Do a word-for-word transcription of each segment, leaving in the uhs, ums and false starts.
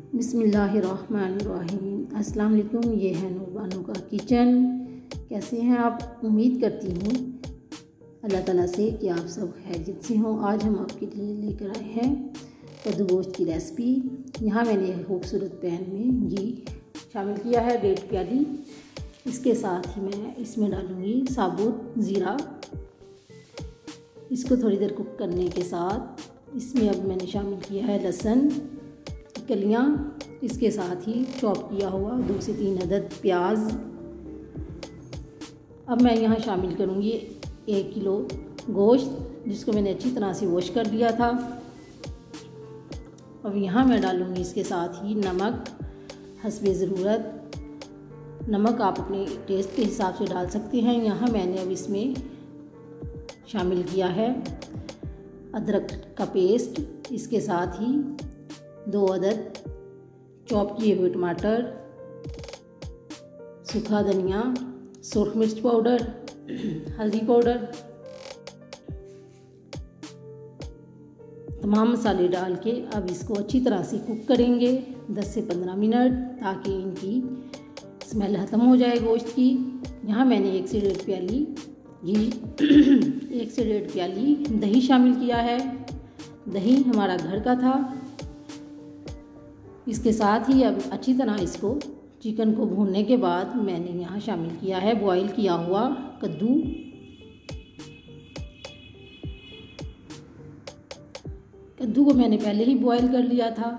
बिस्मिल्लाहिर्रहमानिर्रहीम। अस्सलाम वालेकुम। ये है नूरबानो का किचन। कैसे हैं आप? उम्मीद करती हूँ अल्लाह ताला से कि आप सब खैरियत से हों। आज हम आपके लिए लेकर आए हैं कद्दू गोश्त की रेसिपी। यहाँ मैंने खूबसूरत पैन में घी शामिल किया है, डेढ़ प्याली। इसके साथ ही मैं इसमें डालूँगी साबुत ज़ीरा। इसको थोड़ी देर कुक करने के साथ इसमें अब मैंने शामिल किया है लहसुन कलियाँ। इसके साथ ही चॉप किया हुआ दो से तीन अदद प्याज। अब मैं यहाँ शामिल करूँगी एक किलो गोश्त, जिसको मैंने अच्छी तरह से वॉश कर लिया था। अब यहाँ मैं डालूँगी इसके साथ ही नमक हस्बे ज़रूरत। नमक आप अपने टेस्ट के हिसाब से डाल सकते हैं। यहाँ मैंने अब इसमें शामिल किया है अदरक का पेस्ट। इसके साथ ही दो अदद चॉप किए हुए टमाटर, सूखा धनिया, सुरख मिर्च पाउडर, हल्दी पाउडर, तमाम मसाले डाल के अब इसको अच्छी तरह से कुक करेंगे दस से पंद्रह मिनट, ताकि इनकी स्मेल ख़त्म हो जाए गोश्त की। यहाँ मैंने एक से डेढ़ प्याली घी एक से डेढ़ प्याली दही शामिल किया है। दही हमारा घर का था। इसके साथ ही अब अच्छी तरह इसको चिकन को भूनने के बाद मैंने यहाँ शामिल किया है बॉईल किया हुआ कद्दू। कद्दू को मैंने पहले ही बॉईल कर लिया था।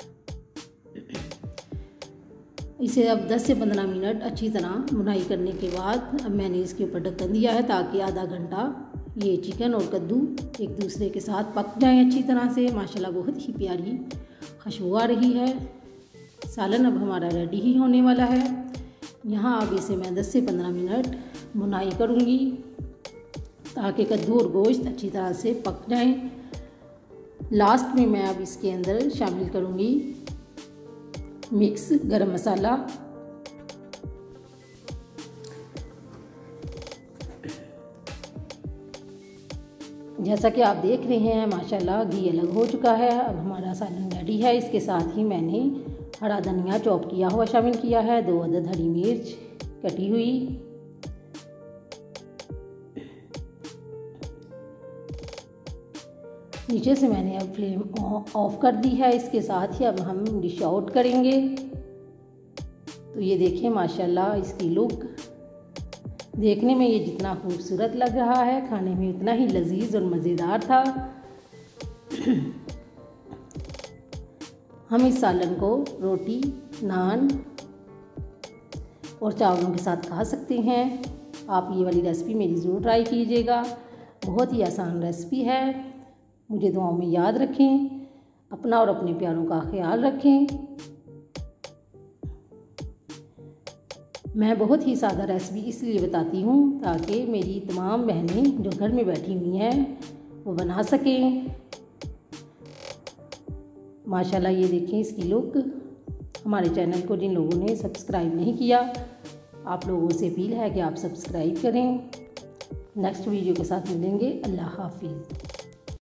इसे अब दस से पंद्रह मिनट अच्छी तरह भुनाई करने के बाद अब मैंने इसके ऊपर ढक्कन दिया है, ताकि आधा घंटा ये चिकन और कद्दू एक दूसरे के साथ पक जाएं अच्छी तरह से। माशाल्लाह बहुत ही प्यारी खुशबू आ रही है। सालन अब हमारा रेडी ही होने वाला है। यहाँ अब इसे मैं दस से पंद्रह मिनट भुनाई करूँगी, ताकि कद्दू और गोश्त अच्छी तरह से पक जाएं। लास्ट में मैं अब इसके अंदर शामिल करूँगी मिक्स गरम मसाला। जैसा कि आप देख रहे हैं माशाल्लाह घी अलग हो चुका है। अब हमारा सालन रेडी है। इसके साथ ही मैंने हरा धनिया चॉप किया हुआ शामिल किया है, दो अदद हरी मिर्च कटी हुई, नीचे से मैंने अब फ्लेम ऑफ कर दी है। इसके साथ ही अब हम डिश आउट करेंगे। तो ये देखें माशाल्लाह इसकी लुक देखने में ये जितना खूबसूरत लग रहा है, खाने में उतना ही लजीज और मज़ेदार था। हम इस सालन को रोटी, नान और चावलों के साथ खा सकते हैं। आप ये वाली रेसिपी मेरी ज़रूर ट्राई कीजिएगा। बहुत ही आसान रेसिपी है। मुझे दुआओं में याद रखें। अपना और अपने प्यारों का ख्याल रखें। मैं बहुत ही सादा रेसिपी इसलिए बताती हूँ ताकि मेरी तमाम बहनें जो घर में बैठी हुई हैं वो बना सकें। माशाल्लाह ये देखें इसकी लुक। हमारे चैनल को जिन लोगों ने सब्सक्राइब नहीं किया, आप लोगों से अपील है कि आप सब्सक्राइब करें। नेक्स्ट वीडियो के साथ मिलेंगे। अल्लाह हाफिज़।